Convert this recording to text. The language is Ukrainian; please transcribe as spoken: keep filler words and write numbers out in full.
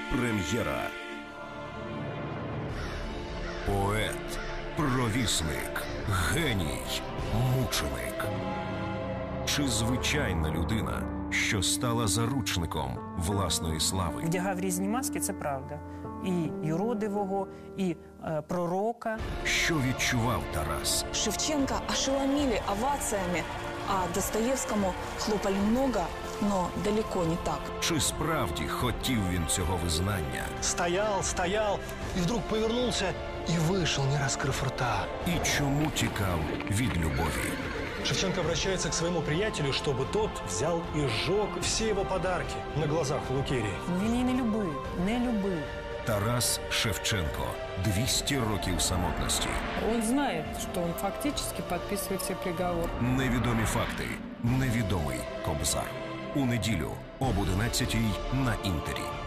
Прем'єра. Поет, провісник, геній, мученик. Чи звичайна людина, що стала заручником власної слави? Вдягав різні маски, це правда. І юродивого, і е, пророка. Що відчував Тарас? Шевченко ошеломили овациями, а Достоевскому хлопали много, но далеко не так. Чи справді хотів він цього визнання? Стоял, стоял, и вдруг повернулся и вышел, не раскрыв рта. І чому тікав від любові? Шевченко обращается к своему приятелю, чтобы тот взял и сжег все его подарки на глазах у Лукерии. Ну, він її не любив, не любив. Тарас Шевченко. двісті років самотності. Он знает, что он фактически подписывает все приговоры. Невідомі факти. Невідомий Кобзар. У неділю об одинадцятій на Інтері.